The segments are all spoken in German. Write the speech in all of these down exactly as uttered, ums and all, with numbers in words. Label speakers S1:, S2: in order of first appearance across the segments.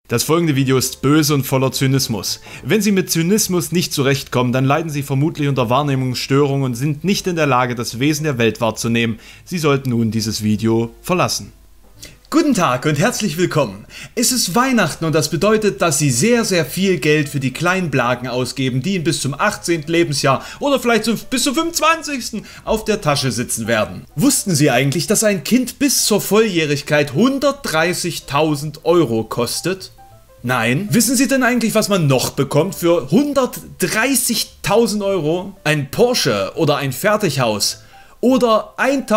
S1: Das folgende Video ist böse und voller Zynismus. Wenn Sie mit Zynismus nicht zurechtkommen, dann leiden Sie vermutlich unter Wahrnehmungsstörungen und sind nicht in der Lage, das Wesen der Welt wahrzunehmen. Sie sollten nun dieses Video verlassen.
S2: Guten Tag und herzlich willkommen. Es ist Weihnachten und das bedeutet, dass Sie sehr, sehr viel Geld für die kleinen Blagen ausgeben, die Ihnen bis zum achtzehnten Lebensjahr oder vielleicht zum, bis zum fünfundzwanzigsten auf der Tasche sitzen werden. Wussten Sie eigentlich, dass ein Kind bis zur Volljährigkeit hundertdreißigtausend Euro kostet? Nein. Wissen Sie denn eigentlich, was man noch bekommt für hundertdreißigtausend Euro? Ein Porsche oder ein Fertighaus? Oder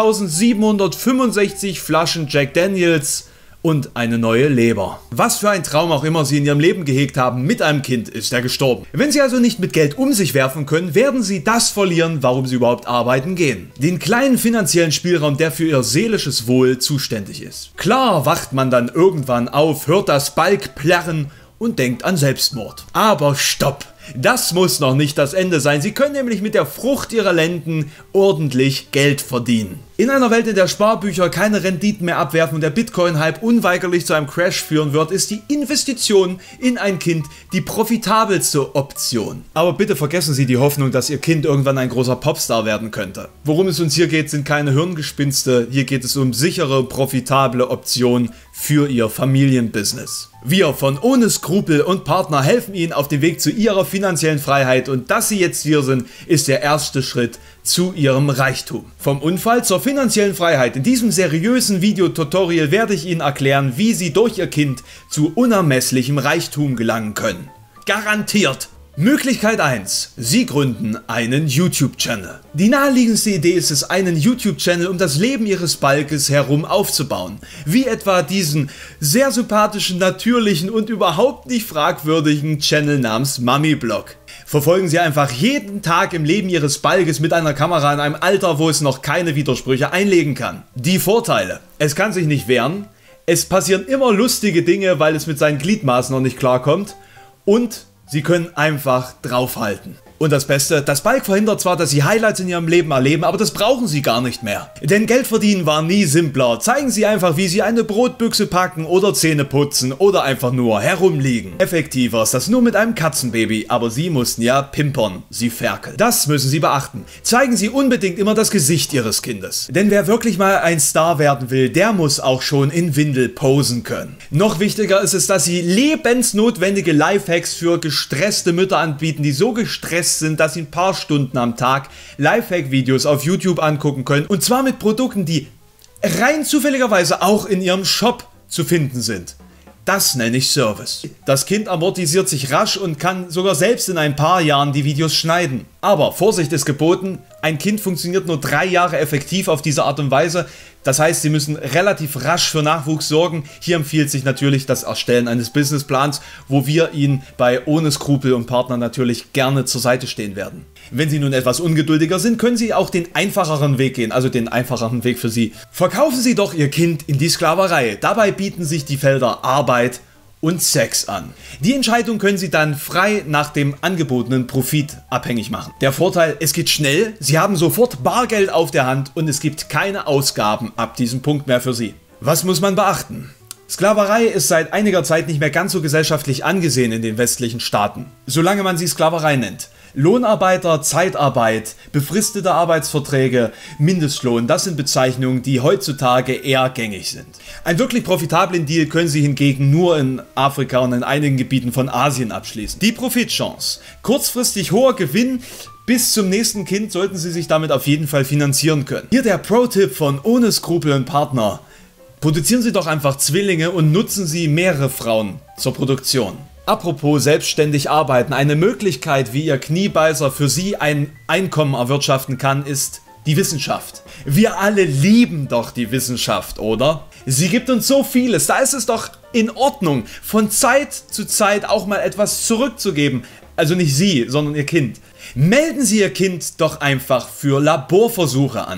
S2: eintausendsiebenhundertfünfundsechzig Flaschen Jack Daniels und eine neue Leber. Was für ein Traum auch immer Sie in Ihrem Leben gehegt haben, mit einem Kind ist er gestorben. Wenn Sie also nicht mit Geld um sich werfen können, werden Sie das verlieren, warum Sie überhaupt arbeiten gehen. Den kleinen finanziellen Spielraum, der für Ihr seelisches Wohl zuständig ist. Klar wacht man dann irgendwann auf, hört das Balk plärren und denkt an Selbstmord. Aber stopp! Das muss noch nicht das Ende sein. Sie können nämlich mit der Frucht Ihrer Lenden ordentlich Geld verdienen. In einer Welt, in der Sparbücher keine Renditen mehr abwerfen und der Bitcoin-Hype unweigerlich zu einem Crash führen wird, ist die Investition in ein Kind die profitabelste Option. Aber bitte vergessen Sie die Hoffnung, dass Ihr Kind irgendwann ein großer Popstar werden könnte. Worum es uns hier geht, sind keine Hirngespinste. Hier geht es um sichere, profitable Optionen für Ihr Familienbusiness. Wir von Ohne Skrupel und Partner helfen Ihnen auf dem Weg zu Ihrer finanziellen Freiheit und dass Sie jetzt hier sind, ist der erste Schritt zu Ihrem Reichtum. Vom Unfall zur finanziellen Freiheit. In diesem seriösen Videotutorial werde ich Ihnen erklären, wie Sie durch Ihr Kind zu unermesslichem Reichtum gelangen können. Garantiert! Möglichkeit eins. Sie gründen einen YouTube-Channel. Die naheliegendste Idee ist es, einen YouTube-Channel um das Leben Ihres Balkes herum aufzubauen. Wie etwa diesen sehr sympathischen, natürlichen und überhaupt nicht fragwürdigen Channel namens Mami-Blog. Verfolgen Sie einfach jeden Tag im Leben Ihres Balkes mit einer Kamera in einem Alter, wo es noch keine Widersprüche einlegen kann. Die Vorteile. Es kann sich nicht wehren, es passieren immer lustige Dinge, weil es mit seinen Gliedmaßen noch nicht klarkommt und Sie können einfach draufhalten. Und das Beste, das Balk verhindert zwar, dass Sie Highlights in Ihrem Leben erleben, aber das brauchen Sie gar nicht mehr. Denn Geld verdienen war nie simpler. Zeigen Sie einfach, wie Sie eine Brotbüchse packen oder Zähne putzen oder einfach nur herumliegen. Effektiver ist das nur mit einem Katzenbaby, aber Sie mussten ja pimpern, Sie Ferkel. Das müssen Sie beachten. Zeigen Sie unbedingt immer das Gesicht Ihres Kindes. Denn wer wirklich mal ein Star werden will, der muss auch schon in Windel posen können. Noch wichtiger ist es, dass Sie lebensnotwendige Lifehacks für gestresste Mütter anbieten, die so gestresst sind, dass Sie ein paar Stunden am Tag Lifehack-Videos auf YouTube angucken können und zwar mit Produkten, die rein zufälligerweise auch in Ihrem Shop zu finden sind. Das nenne ich Service. Das Kind amortisiert sich rasch und kann sogar selbst in ein paar Jahren die Videos schneiden. Aber Vorsicht ist geboten, ein Kind funktioniert nur drei Jahre effektiv auf diese Art und Weise. Das heißt, Sie müssen relativ rasch für Nachwuchs sorgen. Hier empfiehlt sich natürlich das Erstellen eines Businessplans, wo wir Ihnen bei Ohne Skrupel und Partner natürlich gerne zur Seite stehen werden. Wenn Sie nun etwas ungeduldiger sind, können Sie auch den einfacheren Weg gehen, also den einfacheren Weg für Sie. Verkaufen Sie doch Ihr Kind in die Sklaverei. Dabei bieten sich die Felder Arbeit und Sex an. Die Entscheidung können Sie dann frei nach dem angebotenen Profit abhängig machen. Der Vorteil, es geht schnell, Sie haben sofort Bargeld auf der Hand und es gibt keine Ausgaben ab diesem Punkt mehr für Sie. Was muss man beachten? Sklaverei ist seit einiger Zeit nicht mehr ganz so gesellschaftlich angesehen in den westlichen Staaten, solange man sie Sklaverei nennt. Lohnarbeiter, Zeitarbeit, befristete Arbeitsverträge, Mindestlohn, das sind Bezeichnungen, die heutzutage eher gängig sind. Einen wirklich profitablen Deal können Sie hingegen nur in Afrika und in einigen Gebieten von Asien abschließen. Die Profitchance. Kurzfristig hoher Gewinn, bis zum nächsten Kind sollten Sie sich damit auf jeden Fall finanzieren können. Hier der Pro-Tipp von Ohne Skrupel und Partner. Produzieren Sie doch einfach Zwillinge und nutzen Sie mehrere Frauen zur Produktion. Apropos selbstständig arbeiten, eine Möglichkeit, wie Ihr Kniebeißer für Sie ein Einkommen erwirtschaften kann, ist die Wissenschaft. Wir alle lieben doch die Wissenschaft, oder? Sie gibt uns so vieles, da ist es doch in Ordnung, von Zeit zu Zeit auch mal etwas zurückzugeben. Also nicht Sie, sondern Ihr Kind. Melden Sie Ihr Kind doch einfach für Laborversuche an.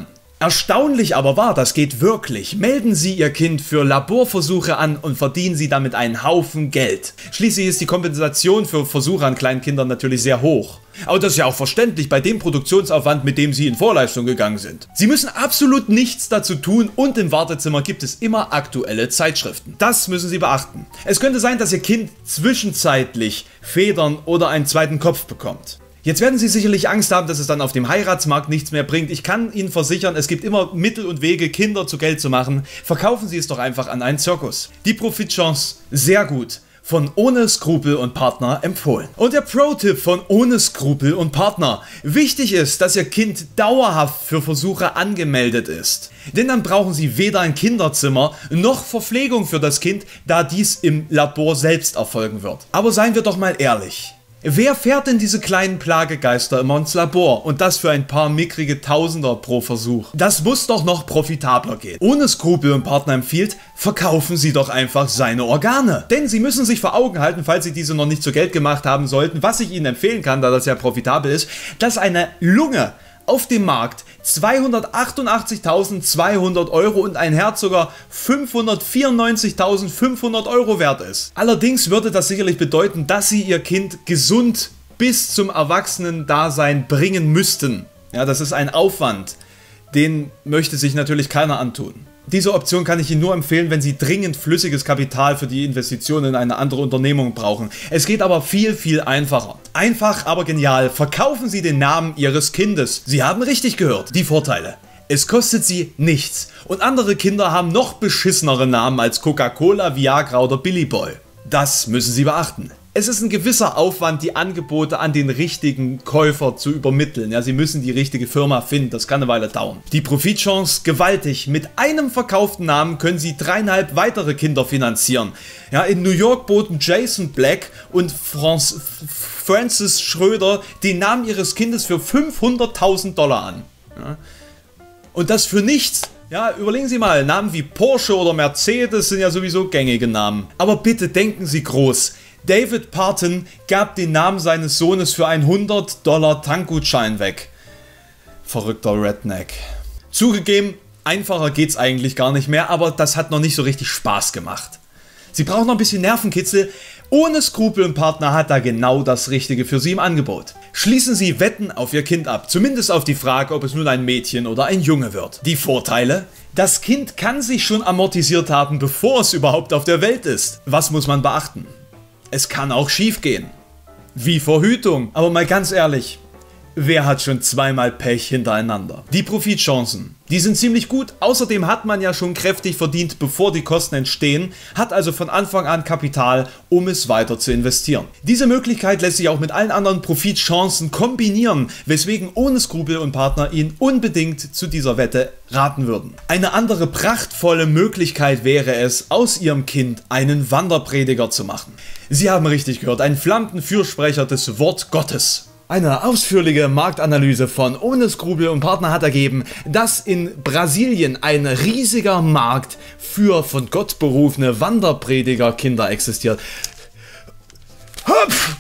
S2: Erstaunlich aber wahr, das geht wirklich. Melden Sie Ihr Kind für Laborversuche an und verdienen Sie damit einen Haufen Geld. Schließlich ist die Kompensation für Versuche an kleinen Kindern natürlich sehr hoch. Aber das ist ja auch verständlich bei dem Produktionsaufwand, mit dem Sie in Vorleistung gegangen sind. Sie müssen absolut nichts dazu tun und im Wartezimmer gibt es immer aktuelle Zeitschriften. Das müssen Sie beachten. Es könnte sein, dass Ihr Kind zwischenzeitlich Federn oder einen zweiten Kopf bekommt. Jetzt werden Sie sicherlich Angst haben, dass es dann auf dem Heiratsmarkt nichts mehr bringt. Ich kann Ihnen versichern, es gibt immer Mittel und Wege, Kinder zu Geld zu machen. Verkaufen Sie es doch einfach an einen Zirkus. Die Profitchance, sehr gut. Von Ohne Skrupel und Partner empfohlen. Und der Pro-Tipp von Ohne Skrupel und Partner. Wichtig ist, dass Ihr Kind dauerhaft für Versuche angemeldet ist. Denn dann brauchen Sie weder ein Kinderzimmer noch Verpflegung für das Kind, da dies im Labor selbst erfolgen wird. Aber seien wir doch mal ehrlich. Wer fährt denn diese kleinen Plagegeister immer ins Labor? Und das für ein paar mickrige Tausender pro Versuch. Das muss doch noch profitabler gehen. Ohne Skrupel und Partner empfiehlt, verkaufen Sie doch einfach seine Organe. Denn Sie müssen sich vor Augen halten, falls Sie diese noch nicht zu Geld gemacht haben sollten, was ich Ihnen empfehlen kann, da das ja profitabel ist, dass eine Lunge auf dem Markt zweihundertachtundachtzigtausendzweihundert Euro und ein Herz sogar fünfhundertvierundneunzigtausendfünfhundert Euro wert ist. Allerdings würde das sicherlich bedeuten, dass Sie Ihr Kind gesund bis zum Erwachsenen-Dasein bringen müssten. Ja, das ist ein Aufwand, den möchte sich natürlich keiner antun. Diese Option kann ich Ihnen nur empfehlen, wenn Sie dringend flüssiges Kapital für die Investition in eine andere Unternehmung brauchen. Es geht aber viel, viel einfacher. Einfach, aber genial. Verkaufen Sie den Namen Ihres Kindes. Sie haben richtig gehört. Die Vorteile. Es kostet Sie nichts. Und andere Kinder haben noch beschissenere Namen als Coca-Cola, Viagra oder Billy Boy. Das müssen Sie beachten. Es ist ein gewisser Aufwand, die Angebote an den richtigen Käufer zu übermitteln. Ja, Sie müssen die richtige Firma finden, das kann eine Weile dauern. Die Profitchance gewaltig. Mit einem verkauften Namen können Sie dreieinhalb weitere Kinder finanzieren. Ja, in New York boten Jason Black und Franz, Francis Schröder den Namen ihres Kindes für fünfhunderttausend Dollar an. Ja. Und das für nichts. Ja, überlegen Sie mal, Namen wie Porsche oder Mercedes sind ja sowieso gängige Namen. Aber bitte denken Sie groß. David Parton gab den Namen seines Sohnes für einen hundert Dollar Tankgutschein weg. Verrückter Redneck. Zugegeben, einfacher geht's eigentlich gar nicht mehr, aber das hat noch nicht so richtig Spaß gemacht. Sie brauchen noch ein bisschen Nervenkitzel. Ohne Skrupel und Partner hat da genau das Richtige für Sie im Angebot. Schließen Sie Wetten auf Ihr Kind ab, zumindest auf die Frage, ob es nun ein Mädchen oder ein Junge wird. Die Vorteile? Das Kind kann sich schon amortisiert haben, bevor es überhaupt auf der Welt ist. Was muss man beachten? Es kann auch schief gehen. Wie Verhütung. Aber mal ganz ehrlich, wer hat schon zweimal Pech hintereinander? Die Profitchancen, die sind ziemlich gut. Außerdem hat man ja schon kräftig verdient, bevor die Kosten entstehen, hat also von Anfang an Kapital, um es weiter zu investieren. Diese Möglichkeit lässt sich auch mit allen anderen Profitchancen kombinieren, weswegen Ohne Skrupel und Partner Ihnen unbedingt zu dieser Wette raten würden. Eine andere prachtvolle Möglichkeit wäre es, aus Ihrem Kind einen Wanderprediger zu machen. Sie haben richtig gehört, ein flammender Fürsprecher des Wort Gottes. Eine ausführliche Marktanalyse von Ohne Skrupel und Partner hat ergeben, dass in Brasilien ein riesiger Markt für von Gott berufene Wanderpredigerkinder existiert. Hopf!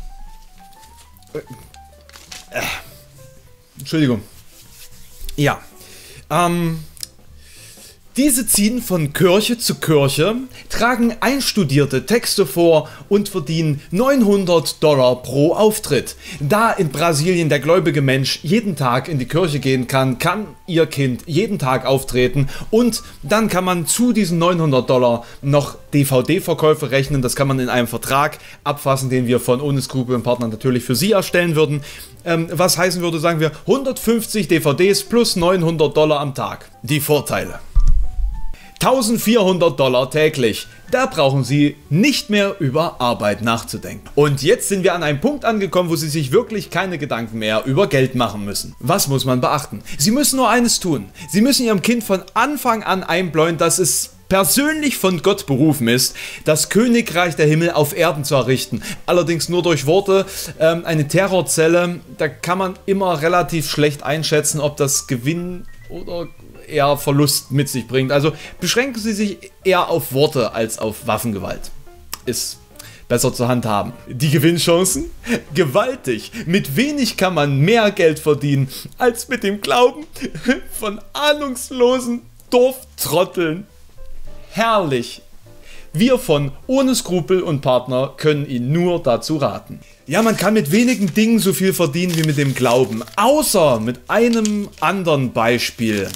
S2: Äh, Entschuldigung. Ja. Ähm... Diese ziehen von Kirche zu Kirche, tragen einstudierte Texte vor und verdienen neunhundert Dollar pro Auftritt. Da in Brasilien der gläubige Mensch jeden Tag in die Kirche gehen kann, kann ihr Kind jeden Tag auftreten und dann kann man zu diesen neunhundert Dollar noch D V D-Verkäufe rechnen. Das kann man in einem Vertrag abfassen, den wir von Ohne Skrupel und Partner natürlich für Sie erstellen würden. Ähm, was heißen würde, sagen wir, hundertfünfzig D V Ds plus neunhundert Dollar am Tag. Die Vorteile. eintausendvierhundert Dollar täglich. Da brauchen Sie nicht mehr über Arbeit nachzudenken. Und jetzt sind wir an einem Punkt angekommen, wo Sie sich wirklich keine Gedanken mehr über Geld machen müssen. Was muss man beachten? Sie müssen nur eines tun. Sie müssen Ihrem Kind von Anfang an einbläuen, dass es persönlich von Gott berufen ist, das Königreich der Himmel auf Erden zu errichten. Allerdings nur durch Worte. Ähm, eine Terrorzelle, da kann man immer relativ schlecht einschätzen, ob das Gewinn oder eher Verlust mit sich bringt. Also beschränken Sie sich eher auf Worte als auf Waffengewalt. Ist besser zur Hand haben. Die Gewinnchancen? Gewaltig. Mit wenig kann man mehr Geld verdienen, als mit dem Glauben von ahnungslosen Dorftrotteln. Herrlich. Wir von Ohne Skrupel und Partner können Ihnen nur dazu raten. Ja, man kann mit wenigen Dingen so viel verdienen wie mit dem Glauben. Außer mit einem anderen Beispiel.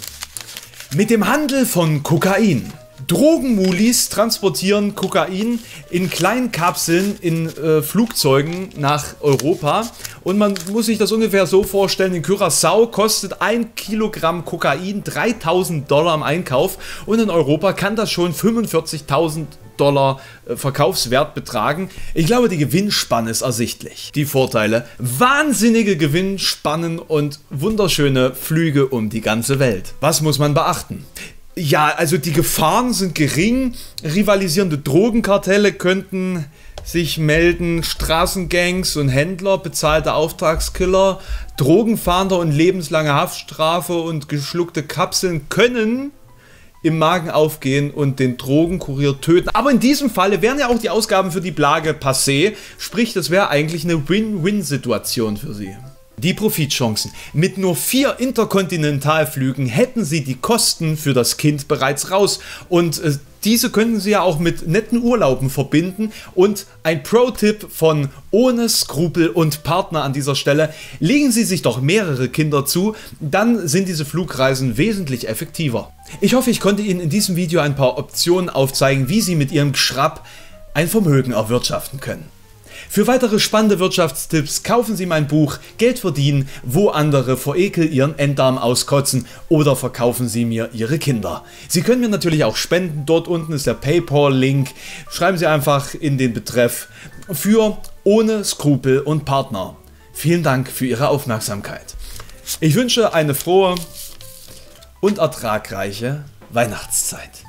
S2: Mit dem Handel von Kokain. Drogenmulis transportieren Kokain in kleinen Kapseln in äh, Flugzeugen nach Europa. Und man muss sich das ungefähr so vorstellen, in Curaçao kostet ein Kilogramm Kokain dreitausend Dollar im Einkauf und in Europa kann das schon fünfundvierzigtausend Dollar äh, Verkaufswert betragen. Ich glaube, die Gewinnspanne ist ersichtlich. Die Vorteile: wahnsinnige Gewinnspannen und wunderschöne Flüge um die ganze Welt. Was muss man beachten? Ja, also die Gefahren sind gering. Rivalisierende Drogenkartelle könnten sich melden, Straßengangs und Händler, bezahlte Auftragskiller, Drogenfahnder und lebenslange Haftstrafe und geschluckte Kapseln können im Magen aufgehen und den Drogenkurier töten. Aber in diesem Falle wären ja auch die Ausgaben für die Plage passé, sprich, das wäre eigentlich eine Win-Win-Situation für sie. Die Profitchancen. Mit nur vier Interkontinentalflügen hätten sie die Kosten für das Kind bereits raus und äh, diese könnten sie ja auch mit netten Urlauben verbinden. Und ein Pro-Tipp von Ohne Skrupel und Partner an dieser Stelle: legen Sie sich doch mehrere Kinder zu, dann sind diese Flugreisen wesentlich effektiver. Ich hoffe, ich konnte Ihnen in diesem Video ein paar Optionen aufzeigen, wie Sie mit Ihrem Gschrapp ein Vermögen erwirtschaften können. Für weitere spannende Wirtschaftstipps kaufen Sie mein Buch Geld verdienen, wo andere vor Ekel ihren Enddarm auskotzen, oder verkaufen Sie mir Ihre Kinder. Sie können mir natürlich auch spenden, dort unten ist der PayPal-Link. Schreiben Sie einfach in den Betreff für Ohne Skrupel und Partner. Vielen Dank für Ihre Aufmerksamkeit. Ich wünsche eine frohe und ertragreiche Weihnachtszeit.